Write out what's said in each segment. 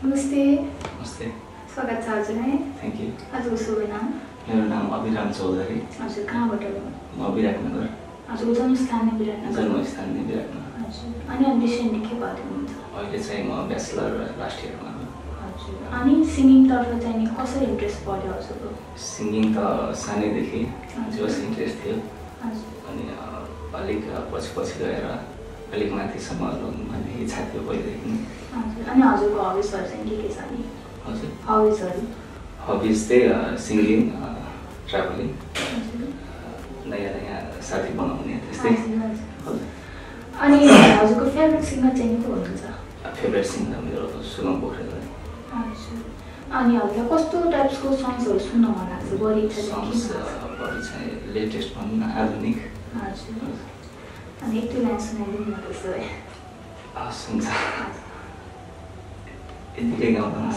नमस्ते। नमस्ते। स्वागत छ हजुरलाई। Thank you. हजुरको शुभ नाम? मेरो नाम अभिराम चौधरी। हजुर कहाँबाट हो? म विराटनगर। हजुरको जन्मस्थान नै विराटनगर? जन्मस्थान नै विराटनगर। हजुर। अनि रिसेन्टली के गर्दै हुनुहुन्छ? अहिले चाहिँ म ब्याचलर लास्ट इयरमा हो। हजुर। अनि सिङ्गिङतर्फ चाहिँ नि कसरी इन्ट्रेस्ट बढ्यो हजुरको? सिङ्गिङ त सानैदेखि जोस इन्ट्रेस्ट थियो। हजुर। अनि अलिक पछि गएर अलिक माथिसम्म भन्ने इच्छा थियो पहिलेदेखि नै। हजुर। अनि हजुरको हबिजहरू चाहिँ के छ नि? हजुर। हबिजहरू? हबिज चाहिँ सिङ्गिङ, ट्राभलिङ, हजुर। नयाँ साथी बनाउने त्यस्तै। हजुर। अनि हजुरको फेभरेट सिङ्गर चाहिँ को हुनुहुन्छ? फेभरेट सिङ्गर मेरो सुगम पोखरेल। हजुर। अनि हजुरलाई कस्तो टाइप्सको सङ्ग्सहरू सुन्न मन लाग्छ? बढी इच्छा चाहिँ के छ? बढी चाहिँ लेटेस्ट भनौँ न, आधुनिक। हजुर। अनि एक दुई लाइन सुनाइदिनु न त्यसो भए। हस् हुन्छ। यतिकै गाउँदा हुन्छ।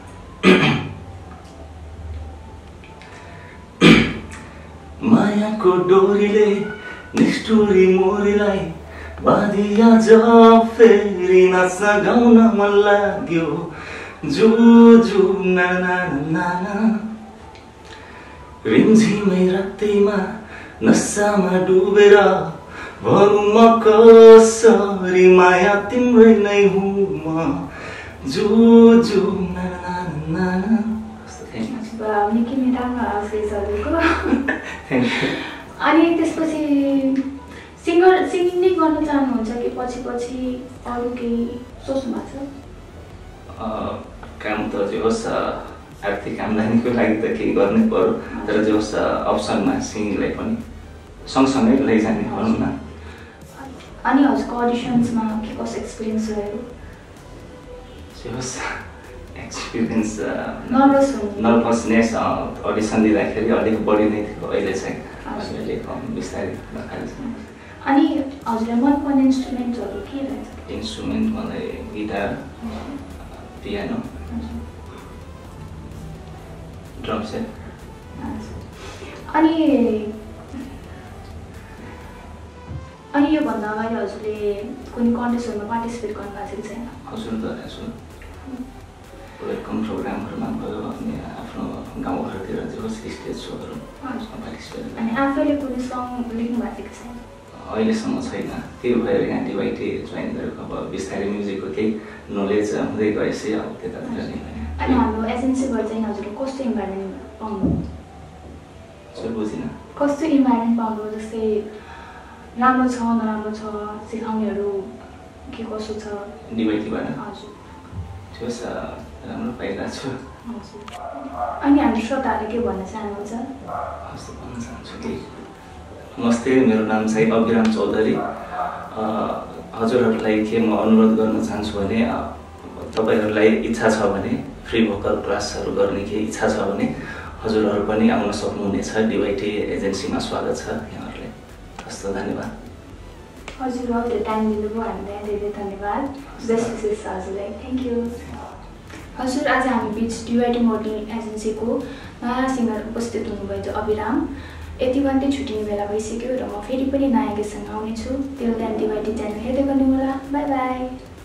मायाको डोरीले निष्ठुरी मोरीलाई बाँधिया जब फेरि नाच्न गाउन मन लाग्यो। जु जु ना ना ना ना रिमझिमै रातैमा नसामा डुबेर भनौँ म कसरी माया तिम्रै नै हुँ म। जु जु ना ना ना ना। निकै नै राम्रो आवाज रहेछ हजुरको। अनि त्यसपछि सिङ्गिङ नै गर्न चाहनुहुन्छ कि पछि अरू केही सोच्नु भएको छ? काम त जे होस् आर्थिक आम्दानीको लागि त केही गर्नै पर्यो, तर जे होस् अप्सनमा सिङ्गिङलाई पनि सँगसँगै लैजाने भनौँ न। अनि हजुरको अडिसन्समा के कस्तो एक्सपिरियन्स रह्यो? जे होस् एक्सपिरियन्स नर्भसनेस अडिसन दिँदाखेरि अलिक बढी नै थियो। अहिले चाहिँ अलिअलि कम बिस्तारै भइहाल्छ। अनि हजुरलाई मनपर्ने इन्स्ट्रुमेन्टहरू के रहेछ? इन्स्ट्रुमेन्ट मलाई गिटार, पियानो, ड्रम सेट। अनि योभन्दा अगाडि हजुरले कुनै कन्टेस्टहरूमा पार्टिसिपेट गर्नुभएको छ कि छैन? हजुर गरेको छु। वेलकम प्रोग्रामहरूमा भयो अनि आफ्नो गाउँघरतिर जे होस् स्टेज सोहरू पार्टिसिपेट। अनि आफैले कुनै सङ लेख्नु भएको थियो कि छैन? अहिलेसम्म छैन। त्यही भएर यहाँ डिवाइटी जोइन गरेको। अब बिस्तारै म्युजिकको केही नलेज हुँदै गएपछि अब त्यतातिर नै। अनि हाम्रो एजेन्सीबाट चाहिँ हजुरले कस्तो इन्भाइरोमेन्ट पाउनु? बुझिनँ। कस्तो इन्भाइरोमेन्ट पाउनु? जस्तै राम्रो छ नराम्रो छ, सिकाउनेहरू के कसो छ? डिवाइटीबाट? हजुर। होस् राम्रो पाइरहेको छु। हजुर। अनि हाम्रो श्रोताहरूले के भन्न चाहनुहुन्छ? हस् भन्न चाहन्छु कि नमस्ते, मेरो नाम चाहिँ अभिराम चौधरी। हजुरहरूलाई के म अनुरोध गर्न चाहन्छु भने तपाईँहरूलाई इच्छा छ भने फ्री भोकल क्लासहरू गर्ने केही इच्छा छ भने हजुरहरू पनि आउन सक्नुहुनेछ। डिवाइटी एजेन्सीमा स्वागत छ यहाँहरूलाई। हस् त, धन्यवाद। हजुरहरूले टाइम दिनुभयो हामीलाई, धेरै धन्यवाद। बेस्ट विशेष हजुरलाई। Thank you. हजुर, आज हामी बिच डिवाइटी मोडलिङ एजेन्सीको नयाँ सिङ्गर उपस्थित हुनुभयो अभिराम। यति भन्दै छुट्टिने बेला भइसक्यो र म फेरि पनि नयाँ गीतसँग आउनेछु। त्यो टाइम डिवाइटी च्यानल हेर्दै गर्नु होला। Bye by.